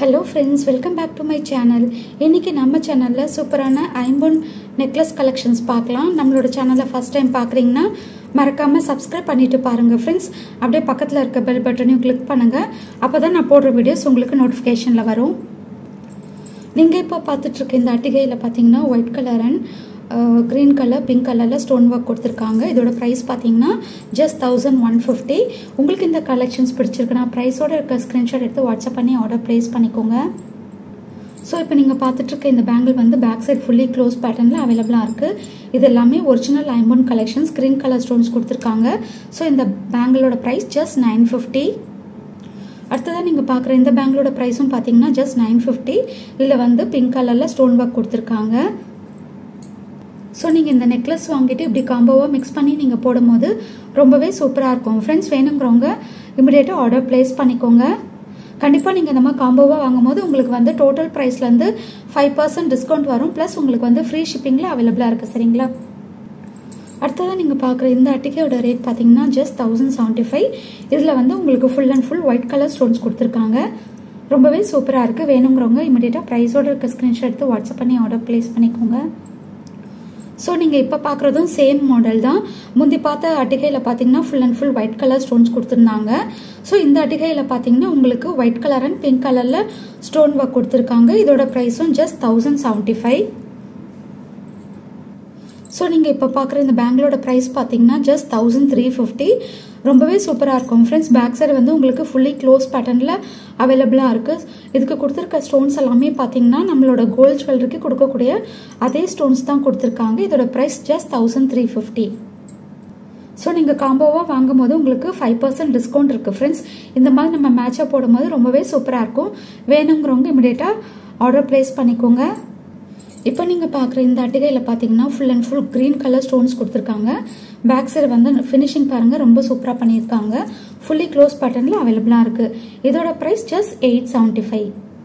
Hello friends, welcome back to my channel. இன்னைக்கு நம்ம சேனல்ல சூப்பரான ஐம்பொன் நெக்லஸ் கலெக்ஷன்ஸ் பார்க்கலாம். நம்மளோட சேனலை ஃபர்ஸ்ட் டைம் பார்க்குறீங்கன்னா மறக்காம சப்ஸ்கிரைப் பண்ணிட்டு பாருங்க ஃப்ரெண்ட்ஸ். அப்படியே பக்கத்தில் இருக்க பெல் பட்டனையும் கிளிக் பண்ணுங்க. அப்பதான் நான் போடுற வீடியோஸ் உங்களுக்கு நோட்டிஃபிகேஷன்ல வரும். நீங்க இப்போ பார்த்துட்டு இருக்க இந்த அட்டிகையில் பார்த்தீங்கன்னா white colour and green color, pink color stone work கொடுத்திருக்காங்க. இதோட price பார்த்தீங்கன்னா just 1150. உங்களுக்கு இந்த கலெக்ஷன்ஸ் பிடிச்சிருக்குன்னா பிரைஸோட இருக்க ஸ்கிரீன்ஷாட் எடுத்து வாட்ஸ்அப் பண்ணி ஆர்டர் பிளேஸ் பண்ணிக்கோங்க. ஸோ இப்போ நீங்கள் பார்த்துட்டு இருக்க இந்த பேங்கிள் வந்து பேக் சைட் ஃபுல்லி க்ளோஸ் பேட்டர்னில் அவைலபிளாக இருக்குது. இது எல்லாமே ஒரிஜினல் ஐம்பொன் கலெக்ஷன்ஸ், green color ஸ்டோன்ஸ் கொடுத்துருக்காங்க. ஸோ இந்த பேங்கிளோட ப்ரைஸ் just 950. அடுத்ததாக நீங்கள் பார்க்குற இந்த பேங்கிளோட ப்ரைஸும் பார்த்தீங்கன்னா just 950. இதில் வந்து பிங்க் கலரில் ஸ்டோன் ஒர்க் கொடுத்துருக்காங்க. ஸோ நீங்கள் இந்த நெக்லஸ் வாங்கிட்டு இப்படி காம்போவாக மிக்ஸ் பண்ணி நீங்கள் போடும்போது ரொம்பவே சூப்பராக இருக்கும். ஃப்ரெண்ட்ஸ், வேணுங்கிறவங்க இமிடியேட்டாக ஆர்டர் பிளேஸ் பண்ணிக்கோங்க. கண்டிப்பாக நீங்கள் இந்த மாதிரி காம்போவாக வாங்கும்போது உங்களுக்கு வந்து டோட்டல் ப்ரைஸ்லேருந்து 5% டிஸ்கவுண்ட் வரும். ப்ளஸ் உங்களுக்கு வந்து ஃப்ரீ ஷிப்பிங்கில் அவைலபிளாக இருக்குது. சரிங்களா? அடுத்ததாக நீங்கள் பார்க்குற இந்த அட்டிகையோட ரேட் பார்த்தீங்கன்னா just 1075. இதில் வந்து உங்களுக்கு full and full white colour stones கொடுத்துருக்காங்க. ரொம்பவே சூப்பராக இருக்குது. வேணுங்கிறவங்க இமிடியேட்டாக ப்ரைஸோட இருக்க ஸ்க்ரீன்ஷாட் எடுத்து வாட்ஸ்அப் பண்ணி ஆர்டர் பிளேஸ் பண்ணிக்கோங்க. ஸோ நீங்கள் இப்போ பார்க்குறதும் சேம் மாடல் தான். முந்தி பார்த்த அட்டிகையில் பார்த்தீங்கன்னா full and full white colour stones கொடுத்துருந்தாங்க. ஸோ இந்த அட்டிகையில் பார்த்தீங்கன்னா உங்களுக்கு ஒயிட் கலர் அண்ட் பிங்க் கலரில் ஸ்டோன் ஒர்க் கொடுத்துருக்காங்க. இதோட ப்ரைஸும் just 1075. ஸோ நீங்கள் இப்போ பார்க்குற இந்த பேங்கிளோட ப்ரைஸ் பார்த்தீங்கன்னா just 1350. ரொம்பவே சூப்பராக இருக்கும் ஃப்ரெண்ட்ஸ். பேக் சைடு வந்து உங்களுக்கு ஃபுல்லி க்ளோஸ் பேட்டர்னில் அவைலபிளாக இருக்குது. இதுக்கு கொடுத்துருக்க ஸ்டோன்ஸ் எல்லாமே பார்த்தீங்கன்னா நம்மளோட கோல்ட் ஜுவல்லரிக்கு கொடுக்கக்கூடிய அதே ஸ்டோன்ஸ் தான் கொடுத்துருக்காங்க. இதோட ப்ரைஸ் just 1350. ஸோ நீங்கள் காம்போவாக வாங்கும் போது உங்களுக்கு 5% டிஸ்கவுண்ட் இருக்குது ஃப்ரெண்ட்ஸ். இந்த மாதிரி நம்ம மேட்சாக போடும்போது ரொம்பவே சூப்பராக இருக்கும். வேணுங்கிறவங்க இமிடியேட்டாக ஆர்டர் பிளேஸ் பண்ணிக்கோங்க. இப்போ நீங்கள் பார்க்குற இந்த அட்டிகையில் பார்த்தீங்கன்னா full and full green colour stones கொடுத்துருக்காங்க. பேக் சைடு வந்து ஃபினிஷிங் பாருங்கள், ரொம்ப சூப்பராக பண்ணியிருக்காங்க. ஃபுல்லி க்ளோஸ் பேட்டர்னில் அவைலபிளாக இருக்குது. இதோட ப்ரைஸ் just 875.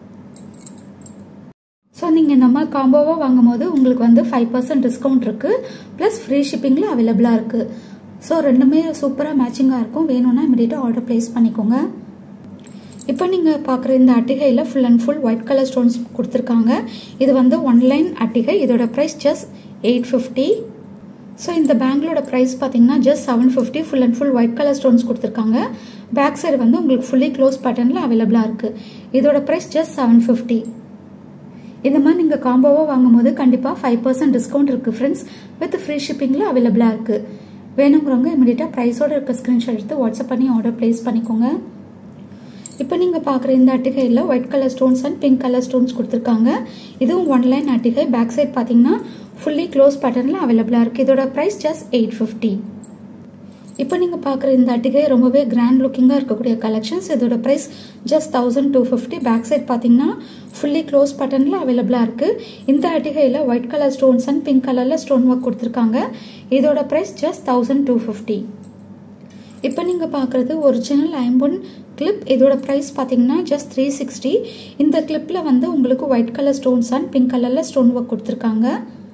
ஸோ நீங்கள் இந்த மாதிரி காம்போவாக வாங்கும் போது உங்களுக்கு வந்து 5% டிஸ்கவுண்ட் இருக்குது. ப்ளஸ் ஃப்ரீ ஷிப்பிங்கில் அவைலபிளாக இருக்குது. ஸோ ரெண்டுமே சூப்பராக மேட்சிங்காக இருக்கும். வேணும்னா இமிடியேட்டாக ஆர்டர் பிளேஸ் பண்ணிக்கோங்க. இப்போ நீங்கள் பார்க்குற இந்த அட்டிகையில் full and full white colour stones கொடுத்துருக்காங்க. இது வந்து 1 லைன் அட்டிகை. இதோட ப்ரைஸ் just 850. ஸோ இந்த பேங்கிளோட ப்ரைஸ் பார்த்தீங்கன்னா just 750. Full and full white colour stones கொடுத்துருக்காங்க. பேக் சைடு வந்து உங்களுக்கு ஃபுல்லி க்ளோஸ் பேட்டர்னில் அவைலபிளாக இருக்குது. இதோட ப்ரைஸ் just 750. இந்த மாதிரி நீங்கள் காம்போவாக வாங்கும்போது கண்டிப்பாக 5% டிஸ்கவுண்ட் இருக்குது ஃப்ரெண்ட்ஸ். வித் ஃப்ரீ ஷிப்பிங்கில் அவைலபிளாக இருக்குது. வேணுங்கிறவங்க இமிடியேட்டாக ப்ரைஸோட இருக்க ஸ்க்ரீன்ஷாட் எடுத்து வாட்ஸ்அப் பண்ணி ஆர்டர் பிளேஸ் பண்ணிக்கோங்க. இப்போ நீங்கள் பார்க்குற இந்த அட்டிகையில் white colour stones and pink colour stones கொடுத்துருக்காங்க. இதுவும் 1 லைன் அட்டிகை. பேக் சைட் பார்த்தீங்கன்னா ஃபுல்லி க்ளோஸ் பேட்டர்னில் அவைலபிளாக இருக்குது. இதோட ப்ரைஸ் just 850. இப்போ நீங்கள் பார்க்குற இந்த அட்டிகை ரொம்பவே கிராண்ட் லுக்கிங்காக இருக்கக்கூடிய கலெக்ஷன்ஸ். இதோட ப்ரைஸ் just 1250. பேக் சைட் பார்த்தீங்கன்னா ஃபுல்லி க்ளோஸ் பேட்டர்னில் அவைலபிளாக இருக்குது. இந்த அட்டிகையில் white colour stones and pink கலரில் ஸ்டோன் ஒர்க் கொடுத்துருக்காங்க. இதோட ப்ரைஸ் just 1250. இப்போ நீங்கள் பார்க்குறது ஒரிஜினல் ஐம்பொன் கிளிப். இதோட ப்ரைஸ் பார்த்தீங்கன்னா just 360. இந்த கிளிப்பில் வந்து உங்களுக்கு white colour stones and pink கலரில் ஸ்டோன் ஒர்க் கொடுத்துருக்காங்க.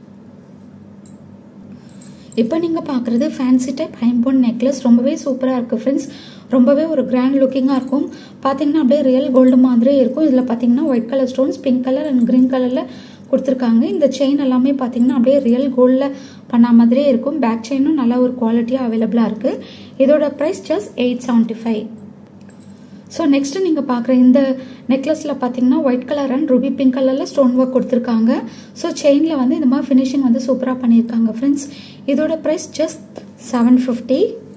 இப்போ நீங்கள் பார்க்குறது ஃபேன்சி டைப் ஐம்பொன் நெக்லஸ். ரொம்பவே சூப்பராக இருக்குது ஃப்ரெண்ட்ஸ். ரொம்பவே ஒரு கிராண்ட் லுக்கிங்காக இருக்கும். பார்த்தீங்கன்னா அப்படியே ரியல் கோல்டு மாதிரியே இருக்கும். இதில் பார்த்தீங்கன்னா white colour stones, pink colour and green கலரில் கொடுத்துருக்காங்க. இந்த செயின் எல்லாமே பார்த்தீங்கன்னா அப்படியே ரியல் கோல்டில் பண்ண மாதிரியே இருக்கும். பேக் செயினும் நல்ல ஒரு குவாலிட்டியாக அவைலபிளாக இருக்குது. இதோட ப்ரைஸ் just 875. ஸோ நெக்ஸ்ட் நீங்கள் பார்க்குற இந்த நெக்லஸில் பார்த்தீங்கன்னா white colour and ruby pink கலரில் ஸ்டோன் ஒர்க் கொடுத்துருக்காங்க. ஸோ செயினில் வந்து இந்த மாதிரி ஃபினிஷிங் வந்து சூப்பராக பண்ணியிருக்காங்க ஃப்ரெண்ட்ஸ். இதோட ப்ரைஸ் just 750.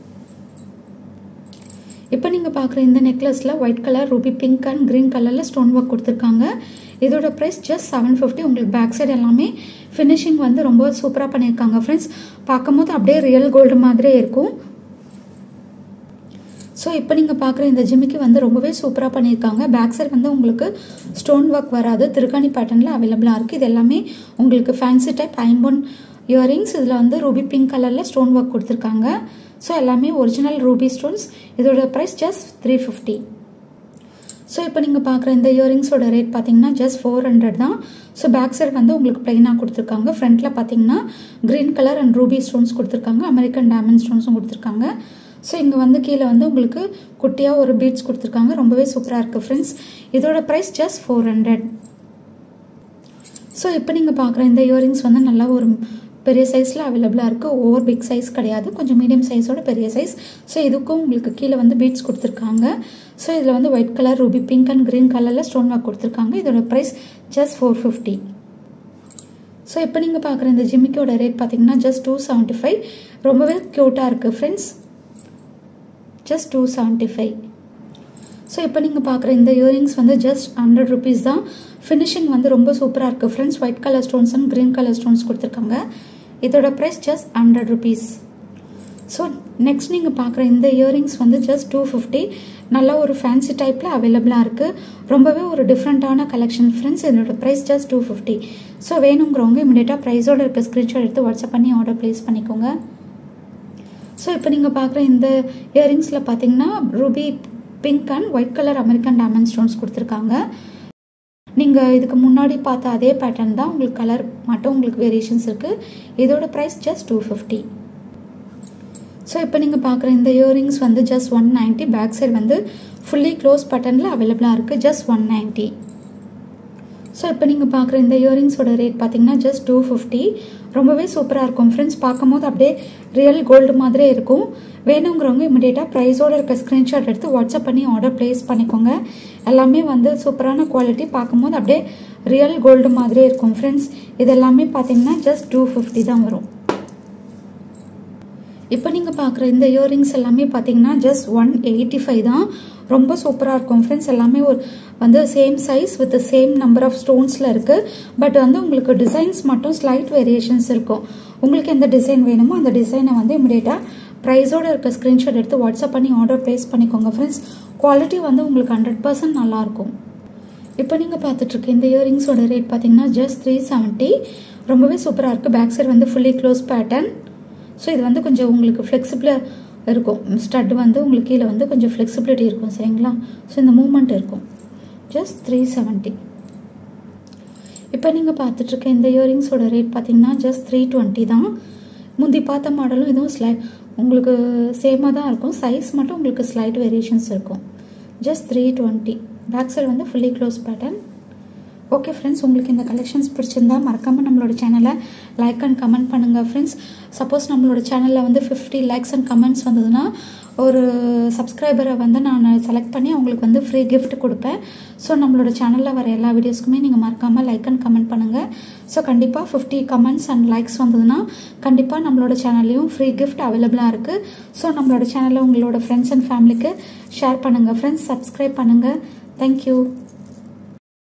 இப்போ நீங்கள் பார்க்குற இந்த நெக்லஸில் white colour, ruby pink and green கலரில் ஸ்டோன் ஒர்க் கொடுத்துருக்காங்க. இதோட ப்ரைஸ் just 750. உங்களுக்கு பேக் சைடு எல்லாமே ஃபினிஷிங் வந்து ரொம்ப சூப்பராக பண்ணியிருக்காங்க ஃப்ரெண்ட்ஸ். பார்க்கும்போது அப்படியே ரியல் கோல்டு மாதிரியே இருக்கும். ஸோ இப்போ நீங்கள் பார்க்குற இந்த ஜிமிக்கி வந்து ரொம்பவே சூப்பராக பண்ணியிருக்காங்க. பேக் சைடு வந்து உங்களுக்கு ஸ்டோன் ஒர்க் வராது, திருக்காணி பேட்டர்னில் அவைலபிளாக இருக்குது. இது எல்லாமே உங்களுக்கு ஃபேன்சி டைப் ஐம்பொன் இயரிங்ஸ். இதில் வந்து ரூபி பிங்க் கலரில் ஸ்டோன் ஒர்க் கொடுத்துருக்காங்க. ஸோ எல்லாமே ஒரிஜினல் ரூபி ஸ்டோன்ஸ். இதோட ப்ரைஸ் just 350. ஸோ இப்போ நீங்கள் பார்க்குற இந்த இயரிங்ஸோட ரேட் பார்த்தீங்கன்னா just 400 தான். ஸோ பேக் சைடு வந்து உங்களுக்கு பிளைனாக கொடுத்துருக்காங்க. ஃப்ரண்ட்டில் பார்த்தீங்கன்னா green colour and ruby stones கொடுத்துருக்காங்க. அமெரிக்கன் டைமண்ட் ஸ்டோன்ஸும் கொடுத்துருக்காங்க. ஸோ இங்கே வந்து கீழே வந்து உங்களுக்கு குட்டியாக ஒரு பீட்ஸ் கொடுத்துருக்காங்க. ரொம்பவே சூப்பராக இருக்குது ஃப்ரெண்ட்ஸ். இதோட ப்ரைஸ் ஜஸ்ட் 400. ஸோ இப்போ நீங்கள் பார்க்குற இந்த இயரிங்ஸ் வந்து நல்லா ஒரு பெரிய சைஸில் அவைலபிளாக இருக்குது. ஓவர் பிக் சைஸ் கிடையாது, கொஞ்சம் மீடியம் சைஸோட பெரிய சைஸ். ஸோ இதுக்கும் உங்களுக்கு கீழே வந்து பீட்ஸ் கொடுத்துருக்காங்க. ஸோ இதில் வந்து white colour, ruby pink and green கலரில் ஸ்டோன் ஒர்க் கொடுத்துருக்காங்க. இதோட ப்ரைஸ் ஜஸ்ட் 450. ஸோ இப்போ நீங்கள் பார்க்குற இந்த ஜிமிக்கோட ரேட் பார்த்தீங்கன்னா ஜஸ்ட் 275. ரொம்பவே க்யூட்டாக இருக்குது ஃப்ரெண்ட்ஸ். ஜஸ்ட் 275. ஸோ இப்போ நீங்கள் பார்க்குற இந்த இயரிங்ஸ் வந்து ஜஸ்ட் 100 rupees தான். ஃபினிஷிங் வந்து ரொம்ப சூப்பராக இருக்குது friends. White colour stones and green colour stones கொடுத்துருக்காங்க. இதோட price just 100 rupees. So next நீங்கள் பார்க்குற இந்த இயரிங்ஸ் வந்து ஜஸ்ட் 250. நல்ல ஒரு ஃபேன்சி டைப்பில் அவைலபிளாக இருக்குது. ரொம்பவே ஒரு டிஃப்ரெண்ட்டான கலெக்ஷன் ஃப்ரெண்ட்ஸ். இதோட ப்ரைஸ் ஜஸ்ட் 250. ஸோ வேணுங்கிறவங்க இமீடியட்டாக ப்ரைஸோட இருக்க ஸ்க்ரீன்ஷாட் எடுத்து வாட்ஸ்அப் பண்ணி ஆர்டர் ப்ளேஸ் பண்ணிக்கோங்க. ஸோ இப்போ நீங்கள் பார்க்குற இந்த இயரிங்ஸில் பார்த்தீங்கன்னா ruby pink and white colour American diamond stones கொடுத்துருக்காங்க. நீங்கள் இதுக்கு முன்னாடி பார்த்த அதே பேட்டர்ன் தான், உங்களுக்கு கலர் மட்டும் உங்களுக்கு வேரியேஷன்ஸ் இருக்குது. இதோட ப்ரைஸ் ஜஸ்ட் 250. ஸோ இப்போ நீங்கள் பார்க்குற இந்த இயரிங்ஸ் வந்து ஜஸ்ட் 190. பேக் சைடு வந்து ஃபுல்லி க்ளோஸ் பட்டனில் அவைலபிளாக இருக்குது. ஜஸ்ட் 190. ஸோ இப்போ நீங்கள் பார்க்குற இந்த இயரிங்ஸோட ரேட் பார்த்தீங்கன்னா ஜஸ்ட் 250. ரொம்பவே சூப்பராக இருக்கும் ஃப்ரெண்ட்ஸ். பார்க்கும் போது அப்படியே ரியல் கோல்டு மாதிரியே இருக்கும். வேணுங்கிறவங்க இமிடியேட்டாக ப்ரைஸோட இருக்க ஸ்க்ரீன்ஷாட் எடுத்து வாட்ஸ்அப் பண்ணி ஆர்டர் ப்ளேஸ் பண்ணிக்கோங்க. எல்லாமே வந்து சூப்பரான குவாலிட்டி, பார்க்கும்போது அப்படியே ரியல் கோல்டு மாதிரியே இருக்கும் ஃப்ரெண்ட்ஸ். இது எல்லாமே பார்த்தீங்கன்னா ஜஸ்ட் 250 தான் வரும். இப்போ நீங்கள் பார்க்குற இந்த இயரிங்ஸ் எல்லாமே பார்த்தீங்கன்னா ஜஸ்ட் 185 தான். ரொம்ப சூப்பராக இருக்கும் ஃப்ரெண்ட்ஸ். எல்லாமே ஒரு வந்து same size with same number of ஸ்டோன்ஸில் இருக்குது. பட் வந்து உங்களுக்கு டிசைன்ஸ் மட்டும் ஸ்லைட் வேரியேஷன்ஸ் இருக்கும். உங்களுக்கு எந்த டிசைன் வேணுமோ அந்த டிசைனை வந்து இமிடியேட்டாக ப்ரைஸோடு இருக்க ஸ்க்ரீன்ஷாட் எடுத்து வாட்ஸ்அப் பண்ணி ஆர்டர் ப்ளேஸ் பண்ணிக்கோங்க ஃப்ரெண்ட்ஸ். குவாலிட்டி வந்து உங்களுக்கு 100% நல்லாயிருக்கும். இப்போ நீங்கள் பார்த்துட்ருக்க இந்த இயரிங்ஸோட ரேட் பார்த்தீங்கன்னா ஜஸ்ட் 370. ரொம்பவே சூப்பராக இருக்குது. பேக் சைடு வந்து ஃபுல்லி க்ளோஸ் பேட்டர்ன். ஸோ இது வந்து கொஞ்சம் உங்களுக்கு ஃப்ளெக்சிபிளாக இருக்கும். ஸ்டட் வந்து உங்களுக்கு கீழே வந்து கொஞ்சம் ஃப்ளெக்சிபிலிட்டி இருக்கும், சரிங்களா? ஸோ இந்த மூமெண்ட் இருக்கும். ஜஸ்ட் 370. இப்போ நீங்கள் பார்த்துட்ருக்க இந்த இயரிங்ஸோட ரேட் பார்த்தீங்கன்னா ஜஸ்ட் 320 தான். முந்தி பார்த்த மாடலும் இதுவும் உங்களுக்கு சேமாக தான் இருக்கும். சைஸ் மட்டும் உங்களுக்கு ஸ்லைட் வேரியேஷன்ஸ் இருக்கும். ஜஸ்ட் 320. பேக் சைடு வந்து fully close pattern. Okay friends, உங்களுக்கு இந்த கலெக்ஷன்ஸ் பிடிச்சிருந்தா மறக்காமல் நம்மளோட சேனலை லைக் அண்ட் கமெண்ட் பண்ணுங்கள் ஃப்ரெண்ட்ஸ். சப்போஸ் நம்மளோட சேனலில் வந்து 50 லைக்ஸ் அண்ட் கமெண்ட்ஸ் வந்ததுன்னா ஒரு சப்ஸ்கிரைபரை வந்து நான் செலக்ட் பண்ணி அவங்களுக்கு வந்து ஃப்ரீ கிஃப்ட் கொடுப்பேன். ஸோ நம்மளோட சேனலில் வர எல்லா வீடியோஸ்க்குமே நீங்கள் மறக்காமல் லைக் அண்ட் கமெண்ட் பண்ணுங்கள். ஸோ கண்டிப்பாக 50 கமெண்ட்ஸ் அண்ட் லைக்ஸ் வந்ததுன்னா கண்டிப்பாக நம்மளோட சேனல்லையும் ஃப்ரீ கிஃப்ட் அவைலபிளாக இருக்குது. ஸோ நம்மளோட சேனலை உங்களோட ஃப்ரெண்ட்ஸ் அண்ட் ஃபேமிலிக்கு ஷேர் பண்ணுங்கள் ஃப்ரெண்ட்ஸ். சப்ஸ்கிரைப் பண்ணுங்கள். தேங்க்யூ.